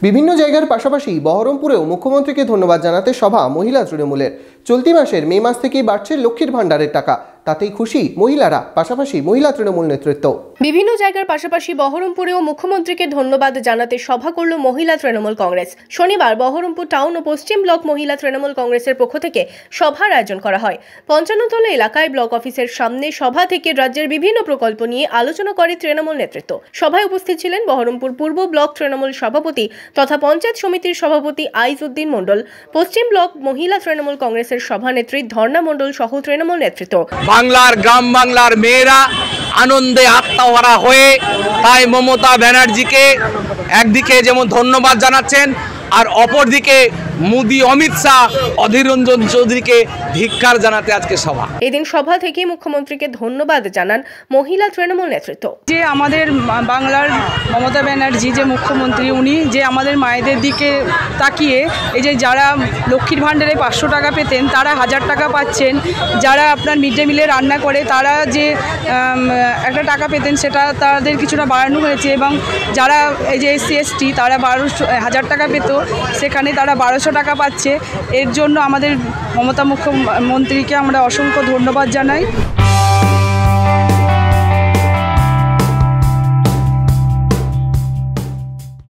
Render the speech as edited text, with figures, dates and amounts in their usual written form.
বিভিন্ন জায়গার পাশাপাশি বহরমপুরেও মুখ্যমন্ত্রীকে ধন্যবাদ জানাতে সভা মহিলা তৃণমূলের। চলতি মাসের মে মাস থেকেই বাড়ছে লক্ষ্মীর ভাণ্ডারের টাকা, তাতেই খুশি মহিলারা, পাশাপাশি মহিলা তৃণমূল নেতৃত্ব। বিভিন্ন জায়গার পাশাপাশি বহরমপুরেও মুখ্যমন্ত্রীকে ধন্যবাদ জানাতে সভা করল মহিলা তৃণমূল কংগ্রেস। শনিবার বহরমপুর টাউন ও পশ্চিম ব্লক মহিলা তৃণমূল কংগ্রেসের পক্ষ থেকে সভার আয়োজন করা হয়। ৫৫তলা এলাকায় ব্লক অফিসের সামনে সভা থেকে রাজ্যের বিভিন্ন প্রকল্প নিয়ে আলোচনা করে তৃণমূল নেতৃত্ব। সভায় উপস্থিত ছিলেন বহরমপুর পূর্ব ব্লক তৃণমূল সভাপতি তথা পঞ্চায়েত সমিতির সভাপতি আইজউদ্দিন মণ্ডল, পশ্চিম ব্লক মহিলা তৃণমূল কংগ্রেসের সভানেত্রী ধর্ণা মণ্ডল সহ তৃণমূল নেতৃত্ব। বাংলার গ্রাম বাংলার মেয়েরা আনন্দে আত্মহারা হয়ে তাই মমতা ব্যানার্জিকে একদিকে যেমন ধন্যবাদ জানাচ্ছেন, আর অপরদিকে মোদি, অমিত শাহ, অধীর রঞ্জন চৌধুরীকে ধিক্কার জানাতে আজকে সভা। এদিন সভা থেকে মুখ্যমন্ত্রীকে ধন্যবাদ জানান মহিলা তৃণমূল নেতৃত্ব। যে আমাদের বাংলার মমতা ব্যানার্জি যে মুখ্যমন্ত্রী, উনি যে আমাদের মায়েদের দিকে তাকিয়ে এই যে যারা লক্ষ্মীর ভাণ্ডারে ৫০০ টাকা পেতেন তারা ১০০০ টাকা পাচ্ছেন, যারা আপনার মিড ডে মিলে রান্না করে তারা যে একটা টাকা পেতেন সেটা তাদের কিছুটা বাড়ানো হয়েছে, এবং যারা এই যে SC ST তারা ১২০০ টাকা পেত সেখানে তারা ১২০০ টাকা পাচ্ছে। এর জন্য আমাদের মমতা মুখ্যমন্ত্রীকে আমরা অসংখ্য ধন্যবাদ জানাই।